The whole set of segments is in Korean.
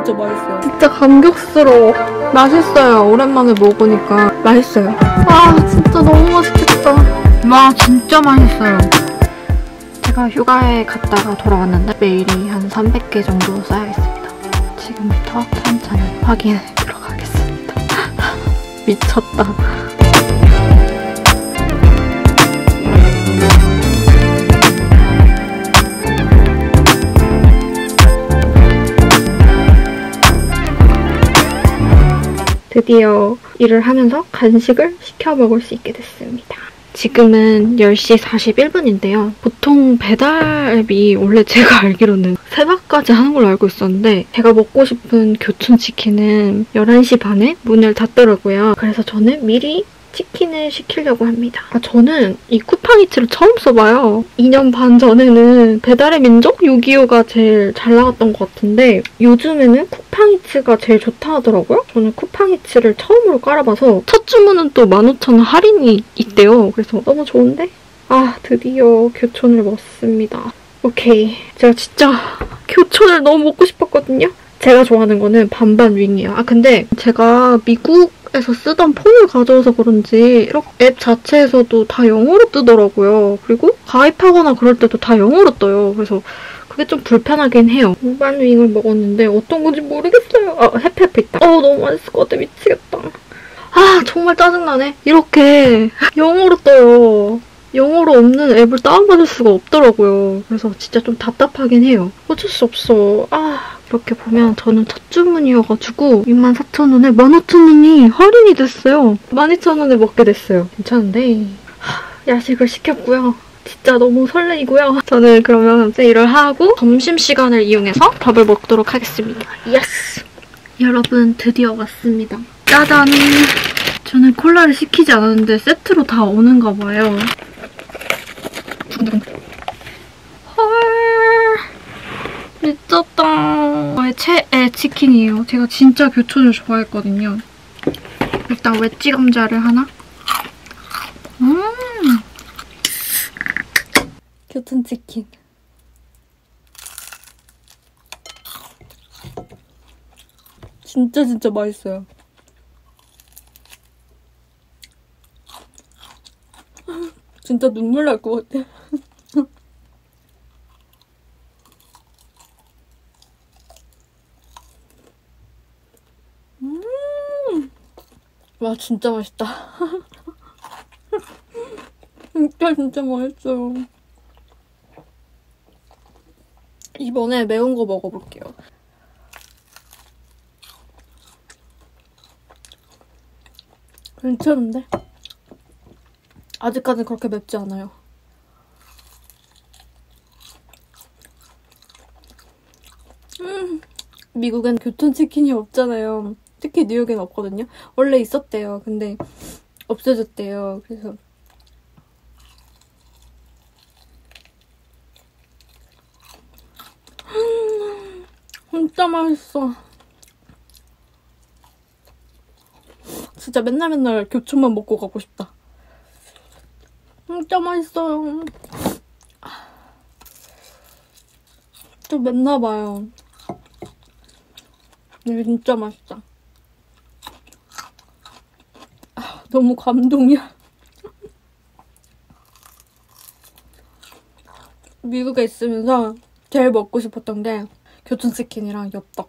진짜 맛있어요. 진짜 감격스러워. 맛있어요. 오랜만에 먹으니까 맛있어요. 아 진짜 너무 맛있겠다. 와 진짜 맛있어요. 제가 휴가에 갔다가 돌아왔는데 메일이 한 300개 정도 쌓여있습니다. 지금부터 천천히 확인해 들어가겠습니다. 미쳤다. 드디어 일을 하면서 간식을 시켜 먹을 수 있게 됐습니다. 지금은 10시 41분인데요. 보통 배달앱이 원래 제가 알기로는 새벽까지 하는 걸로 알고 있었는데 제가 먹고 싶은 교촌치킨은 11시 반에 문을 닫더라고요. 그래서 저는 미리 치킨을 시키려고 합니다. 저는 이 쿠팡이츠를 처음 써봐요. 2년 반 전에는 배달의 민족 625가 제일 잘 나갔던 것 같은데 요즘에는 쿠팡이츠가 제일 좋다 하더라고요. 저는 쿠팡이츠를 처음으로 깔아봐서 첫 주문은 또 15,000원 할인이 있대요. 그래서 너무 좋은데? 드디어 교촌을 먹습니다. 오케이. 제가 진짜 교촌을 너무 먹고 싶었거든요. 제가 좋아하는 거는 반반 윙이에요. 근데 제가 미국에서 쓰던 폰을 가져와서 그런지 이렇게 앱 자체에서도 다 영어로 뜨더라고요. 그리고 가입하거나 그럴 때도 다 영어로 떠요. 그래서 그게 좀 불편하긴 해요. 반반 윙을 먹었는데 어떤 건지 모르겠어요. 해피해피 있다. 너무 맛있을 것 같아. 미치겠다. 정말 짜증나네. 이렇게 영어로 떠요. 영어로 없는 앱을 다운받을 수가 없더라고요. 그래서 진짜 좀 답답하긴 해요. 어쩔 수 없어. 이렇게 보면 저는 첫 주문이어가지고 24,000원에 15,000원이 할인이 됐어요. 12,000원에 먹게 됐어요. 괜찮은데 야식을 시켰고요. 진짜 너무 설레이고요. 저는 그러면 일을 하고 점심시간을 이용해서 밥을 먹도록 하겠습니다. 예스! 여러분 드디어 왔습니다. 짜잔! 저는 콜라를 시키지 않았는데 세트로 다 오는가 봐요. 헐 미쳤다. 저의 최애 치킨이에요. 제가 진짜 교촌을 좋아했거든요. 일단 웨지 감자를 하나. 교촌 치킨. 진짜 맛있어요. 진짜 눈물 날 것 같아. 와 진짜 맛있다. 진짜 맛있어요. 이번에 매운 거 먹어볼게요. 괜찮은데? 아직까지 그렇게 맵지 않아요. 미국엔 교촌치킨이 없잖아요. 특히 뉴욕엔 없거든요. 원래 있었대요. 근데 없어졌대요. 그래서 진짜 맛있어. 진짜 맨날 교촌만 먹고 가고 싶다. 진짜 맛있어요. 좀 맵나봐요. 근데 진짜 맛있다. 너무 감동이야. 미국에 있으면서 제일 먹고 싶었던 게 교촌치킨이랑 엽떡.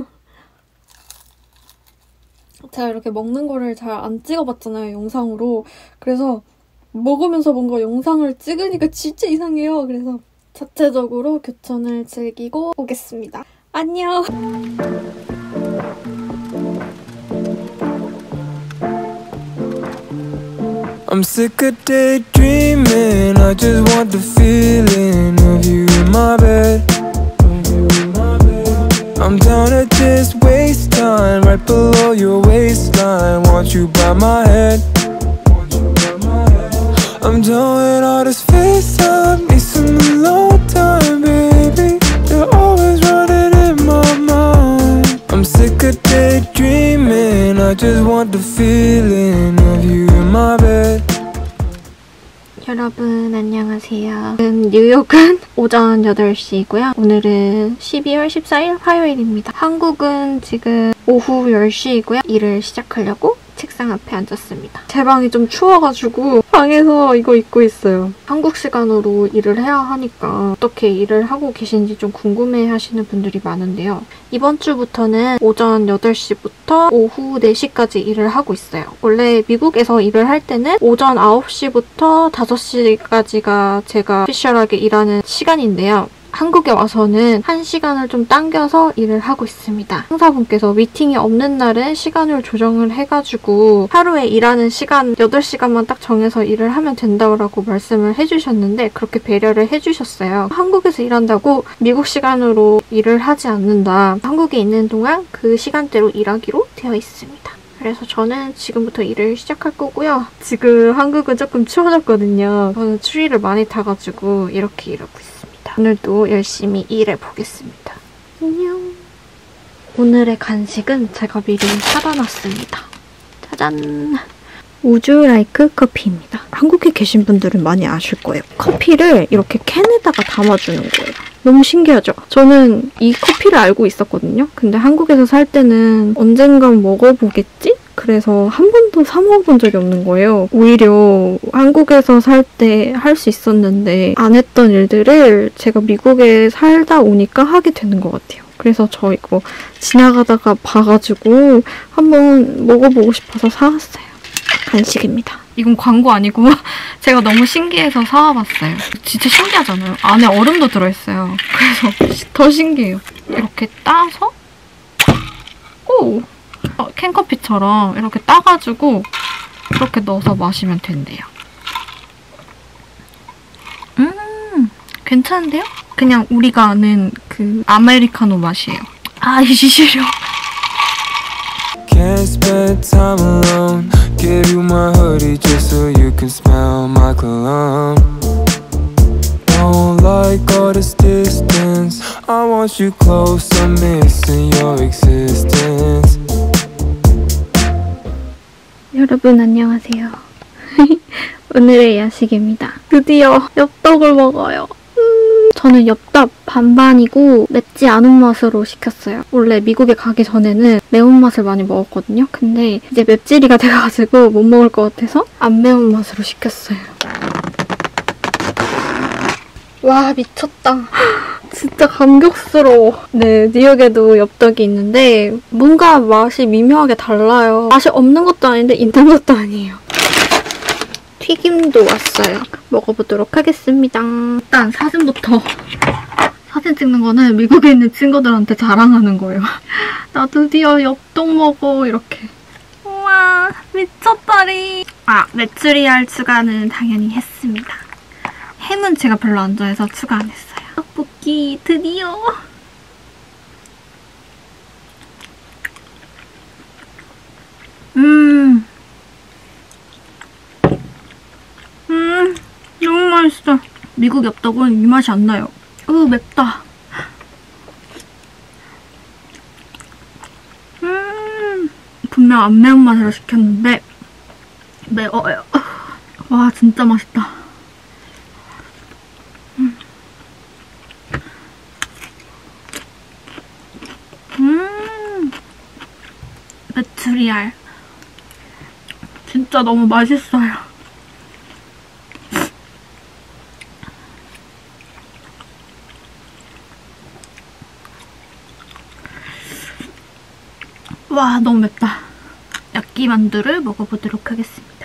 제가 이렇게 먹는 거를 잘 안 찍어봤잖아요, 영상으로. 그래서 먹으면서 뭔가 영상을 찍으니까 진짜 이상해요. 그래서 자체적으로 교촌을 즐기고 오겠습니다. 안녕! I'm sick of daydreaming. I just want the feeling of you in my bed. I'm down to just waste time right below your waistline. Want you by my head. I'm done with all this FaceTime. Need some alone time, baby. You're always running in my mind. I'm sick of daydreaming. I just want the feeling of you in my bed. 여러분 안녕하세요. 뉴욕은 오전 8시이고요. 오늘은 12월 14일 화요일입니다. 한국은 지금 오후 10시이고요. 일을 시작하려고 책상 앞에 앉았습니다. 제 방이 좀 추워가지고 방에서 이거 입고 있어요. 한국 시간으로 일을 해야 하니까 어떻게 일을 하고 계신지 좀 궁금해하시는 분들이 많은데요. 이번 주부터는 오전 8시부터 오후 4시까지 일을 하고 있어요. 원래 미국에서 일을 할 때는 오전 9시부터 5시까지가 제가 오피셜하게 일하는 시간인데요. 한국에 와서는 1시간을 좀 당겨서 일을 하고 있습니다. 상사분께서 미팅이 없는 날은 시간을 조정을 해가지고 하루에 일하는 시간 8시간만 딱 정해서 일을 하면 된다고 말씀을 해주셨는데 그렇게 배려를 해주셨어요. 한국에서 일한다고 미국 시간으로 일을 하지 않는다. 한국에 있는 동안 그 시간대로 일하기로 되어 있습니다. 그래서 저는 지금부터 일을 시작할 거고요. 지금 한국은 조금 추워졌거든요. 저는 추위를 많이 타가지고 이렇게 일하고 있습니다. 오늘도 열심히 일해보겠습니다. 안녕. 오늘의 간식은 제가 미리 사다 놨습니다. 짜잔! 우주 라이크 커피입니다. 한국에 계신 분들은 많이 아실 거예요. 커피를 이렇게 캔에다가 담아주는 거예요. 너무 신기하죠? 저는 이 커피를 알고 있었거든요. 근데 한국에서 살 때는 언젠간 먹어보겠지? 그래서 한 번도 사 먹어본 적이 없는 거예요. 오히려 한국에서 살 때 할 수 있었는데 안 했던 일들을 제가 미국에 살다 오니까 하게 되는 것 같아요. 그래서 저 이거 지나가다가 봐가지고 한번 먹어보고 싶어서 사왔어요. 간식입니다. 이건 광고 아니고 제가 너무 신기해서 사와봤어요. 진짜 신기하잖아요. 안에 얼음도 들어있어요. 그래서 더 신기해요. 이렇게 따서 오! 캔커피처럼 이렇게 따가지고 그렇게 넣어서 마시면 된대요. 괜찮은데요? 그냥 우리가 아는 그 아메리카노 맛이에요. 아, 이 시려. Can't spend time alone. Give you my hoodie just so you can smell my cologne. Don't like all this distance. I want you close. I'm missing your existence. 여러분 안녕하세요. 오늘의 야식입니다. 드디어 엽떡을 먹어요. 저는 엽떡 반반이고 맵지 않은 맛으로 시켰어요. 원래 미국에 가기 전에는 매운맛을 많이 먹었거든요. 근데 이제 맵찔이가 돼가지고 못 먹을 것 같아서 안 매운 맛으로 시켰어요. 와, 미쳤다. 진짜 감격스러워. 네, 뉴욕에도 엽떡이 있는데 뭔가 맛이 미묘하게 달라요. 맛이 없는 것도 아닌데 있는 것도 아니에요. 튀김도 왔어요. 먹어보도록 하겠습니다. 일단 사진부터. 사진 찍는 거는 미국에 있는 친구들한테 자랑하는 거예요. 나 드디어 엽떡 먹어, 이렇게. 우와, 미쳤다리. 아, 메추리알 추가는 당연히 했습니다. 햄은 제가 별로 안 좋아해서 추가 안 했어요. 떡볶이 드디어. 너무 맛있어. 미국 엽떡은 이 맛이 안 나요. 맵다. 분명 안 매운맛으로 시켰는데 매워요. 와, 진짜 맛있다. 메추리알. 진짜 너무 맛있어요. 와, 너무 맵다. 야끼만두를 먹어보도록 하겠습니다.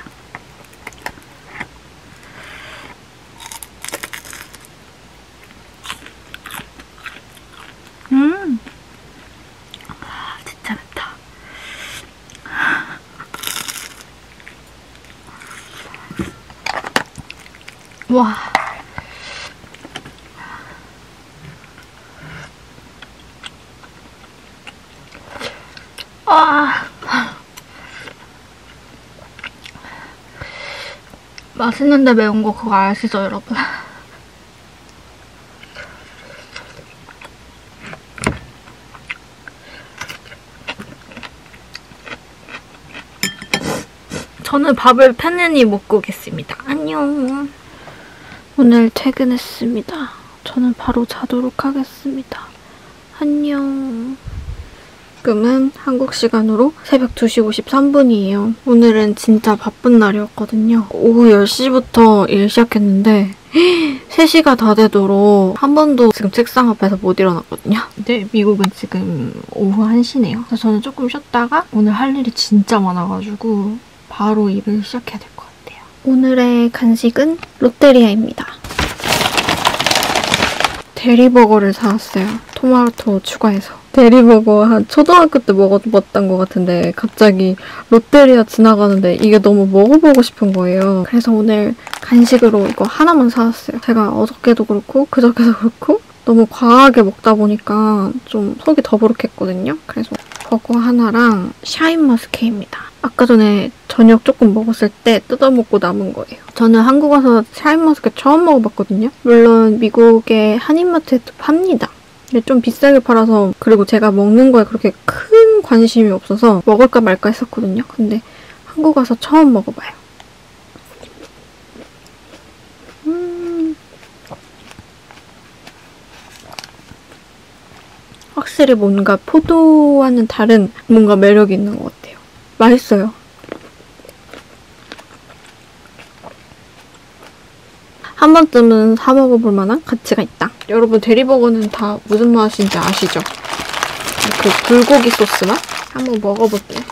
진짜 맵다. 와. 맛있는데 매운 거 그거 아시죠, 여러분? 저는 밥을 편안히 먹고 오겠습니다. 안녕. 오늘 퇴근했습니다. 저는 바로 자도록 하겠습니다. 안녕. 지금은 한국 시간으로 새벽 2시 53분이에요. 오늘은 진짜 바쁜 날이었거든요. 오후 10시부터 일 시작했는데 3시가 다 되도록 한 번도 지금 책상 앞에서 못 일어났거든요. 근데 미국은 지금 오후 1시네요. 그래서 저는 조금 쉬었다가 오늘 할 일이 진짜 많아가지고 바로 일을 시작해야 될 것 같아요. 오늘의 간식은 롯데리아입니다. 대리버거를 사왔어요. 토마토 추가해서. 대리버거 한 초등학교 때 먹어봤던 것 같은데 갑자기 롯데리아 지나가는데 이게 너무 먹어보고 싶은 거예요. 그래서 오늘 간식으로 이거 하나만 사왔어요. 제가 어저께도 그렇고 그저께도 그렇고 너무 과하게 먹다 보니까 좀 속이 더부룩했거든요. 그래서 버거 하나랑 샤인머스켓입니다. 아까 전에 저녁 조금 먹었을 때 뜯어먹고 남은 거예요. 저는 한국 와서 샤인머스켓 처음 먹어봤거든요. 물론 미국의 한인마트에도 팝니다. 근데 좀 비싸게 팔아서 그리고 제가 먹는 거에 그렇게 큰 관심이 없어서 먹을까 말까 했었거든요. 근데 한국 와서 처음 먹어봐요. 확실히 뭔가 포도와는 다른 뭔가 매력이 있는 것 같아요. 맛있어요. 한 번쯤은 사 먹어볼 만한 가치가 있다. 여러분 대리버거는 다 무슨 맛인지 아시죠? 그 불고기 소스 맛? 한번 먹어볼게요.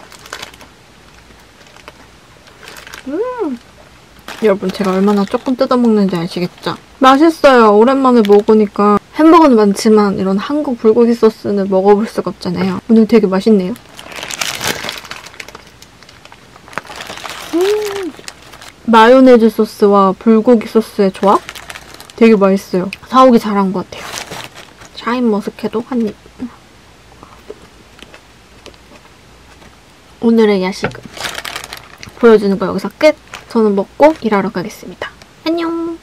여러분 제가 얼마나 조금 뜯어먹는지 아시겠죠? 맛있어요. 오랜만에 먹으니까 햄버거는 많지만 이런 한국 불고기 소스는 먹어볼 수가 없잖아요. 오늘 되게 맛있네요. 마요네즈 소스와 불고기 소스의 조합? 되게 맛있어요. 사오기 잘한 것 같아요. 샤인머스켓도 한 입. 오늘의 야식은 보여주는 거 여기서 끝! 저는 먹고 일하러 가겠습니다. 안녕!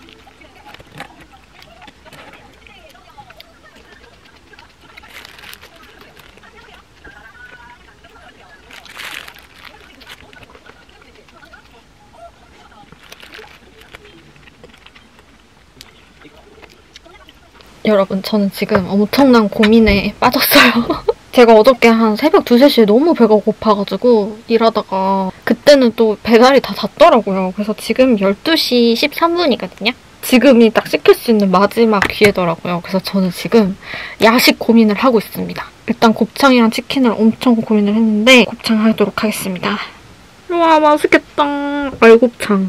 여러분 저는 지금 엄청난 고민에 빠졌어요. 제가 어저께 한 새벽 2, 3시에 너무 배가 고파가지고 일하다가 그때는 또 배달이 다 잤더라고요. 그래서 지금 12시 13분이거든요. 지금이 딱 시킬 수 있는 마지막 기회더라고요. 그래서 저는 지금 야식 고민을 하고 있습니다. 일단 곱창이랑 치킨을 엄청 고민을 했는데 곱창 하도록 하겠습니다. 와 맛있겠다. 알곱창.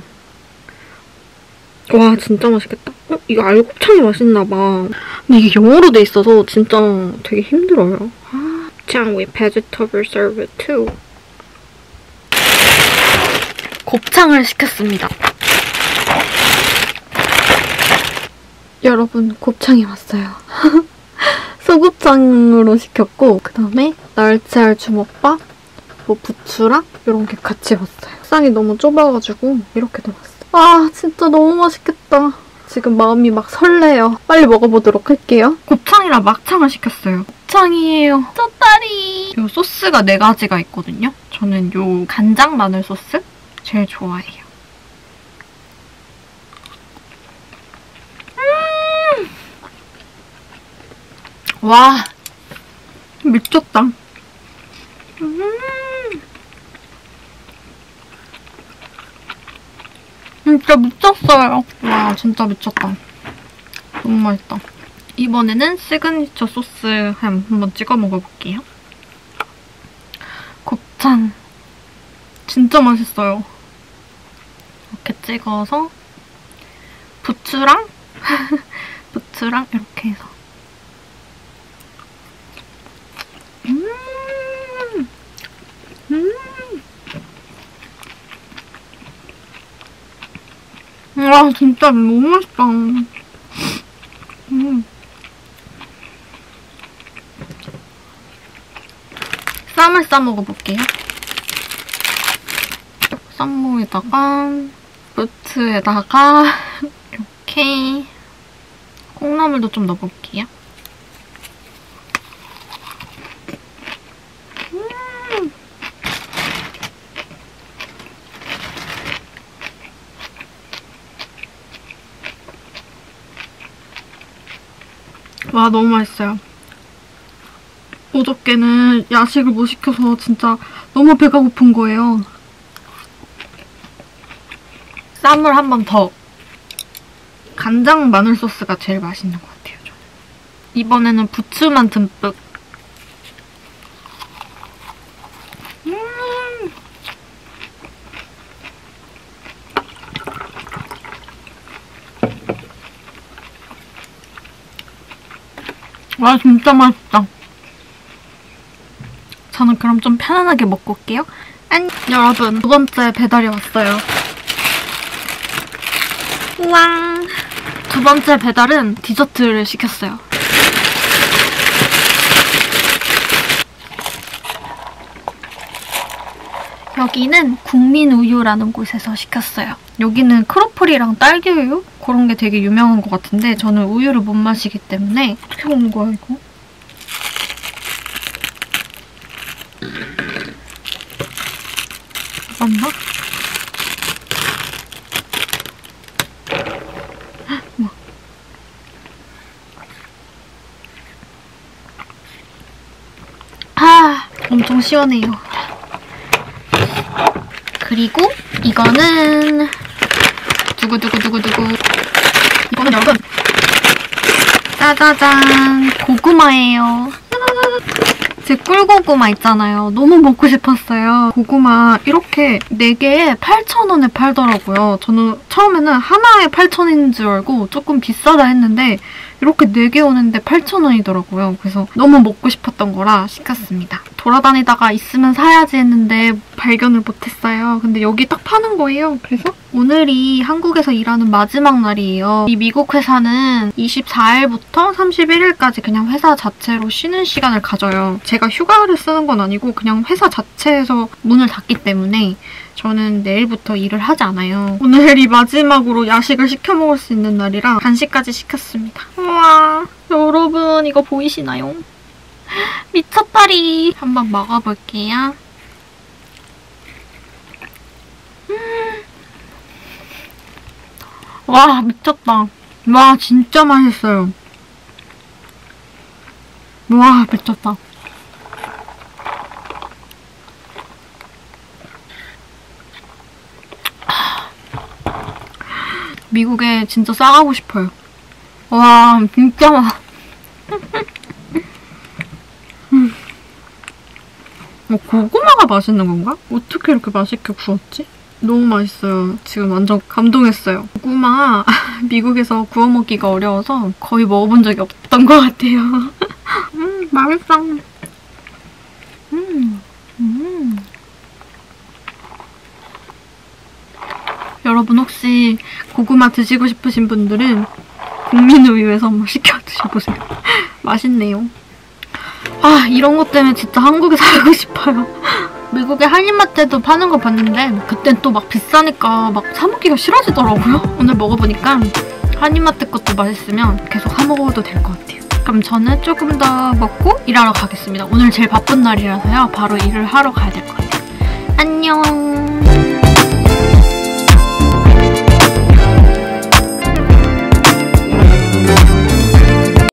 와 진짜 맛있겠다. 이거 알곱창이 맛있나봐. 근데 이게 영어로 돼 있어서 진짜 되게 힘들어요. 곱창 with vegetable served too. 곱창을 시켰습니다. 여러분 곱창이 왔어요. 소곱창으로 시켰고 그다음에 날치알 주먹밥, 뭐 부추랑 이런 게 같이 왔어요. 식상이 너무 좁아가지고 이렇게 들어왔어요. 아 진짜 너무 맛있겠다. 지금 마음이 막 설레요. 빨리 먹어보도록 할게요. 곱창이랑 막창을 시켰어요. 곱창이에요. 쩌다리. 이 소스가 4가지가 있거든요. 저는 이 간장 마늘 소스 제일 좋아해요. 와 미쳤다. 진짜 미쳤어요. 와 진짜 미쳤다. 너무 맛있다. 이번에는 시그니처 소스 햄 한번 찍어 먹어볼게요. 곱창 진짜 맛있어요. 이렇게 찍어서 부추랑 부추랑 이렇게 해서 와 진짜 너무 맛있다. 쌈을 싸 먹어볼게요. 쌈무에다가 부추에다가 이렇게 콩나물도 좀 넣어볼게요. 와, 너무 맛있어요. 어저께는 야식을 못 시켜서 진짜 너무 배가 고픈 거예요. 쌈을 한 번 더. 간장 마늘 소스가 제일 맛있는 것 같아요, 저는. 이번에는 부추만 듬뿍. 와, 진짜 맛있다. 저는 그럼 좀 편안하게 먹고 올게요. 여러분, 두 번째 배달이 왔어요. 우와. 두 번째 배달은 디저트를 시켰어요. 여기는 국민우유라는 곳에서 시켰어요. 여기는 크로플이랑 딸기우유? 그런 게 되게 유명한 것 같은데 저는 우유를 못 마시기 때문에 어떻게 먹는 거야, 이거? 맞나? 엄청 시원해요. 그리고 이거는 두구두구두구두구. 이거는 여러분 짜자잔 고구마예요. 제 꿀고구마 있잖아요. 너무 먹고 싶었어요. 고구마 이렇게 4개에 8,000원에 팔더라고요. 저는 처음에는 하나에 8,000원인 줄 알고 조금 비싸다 했는데 이렇게 4개 오는데 8,000원이더라고요. 그래서 너무 먹고 싶었던 거라 시켰습니다. 돌아다니다가 있으면 사야지 했는데 발견을 못했어요. 근데 여기 딱 파는 거예요. 그래서 오늘이 한국에서 일하는 마지막 날이에요. 이 미국 회사는 24일부터 31일까지 그냥 회사 자체로 쉬는 시간을 가져요. 제가 휴가를 쓰는 건 아니고 그냥 회사 자체에서 문을 닫기 때문에 저는 내일부터 일을 하지 않아요. 오늘이 마지막으로 야식을 시켜 먹을 수 있는 날이라 간식까지 시켰습니다. 우와, 여러분 이거 보이시나요? 미쳤다리. 한번 먹어볼게요. 와, 미쳤다. 와, 진짜 맛있어요. 와, 미쳤다. 미국에 진짜 싸가고 싶어요. 와, 진짜 맛. 고구마가 맛있는 건가? 어떻게 이렇게 맛있게 구웠지? 너무 맛있어요. 지금 완전 감동했어요. 고구마 미국에서 구워 먹기가 어려워서 거의 먹어본 적이 없던 것 같아요. 맛있어. 여러분 혹시 고구마 드시고 싶으신 분들은 국민우유에서 한번 시켜 드셔보세요. 맛있네요. 아, 이런 것 때문에 진짜 한국에 살고 싶어요. 미국의 한인마트에도 파는 거 봤는데 그땐 또 막 비싸니까 막 사 먹기가 싫어지더라고요. 오늘 먹어보니까 한인마트 것도 맛있으면 계속 사 먹어도 될 것 같아요. 그럼 저는 조금 더 먹고 일하러 가겠습니다. 오늘 제일 바쁜 날이라서요. 바로 일을 하러 가야 될 것 같아요. 안녕.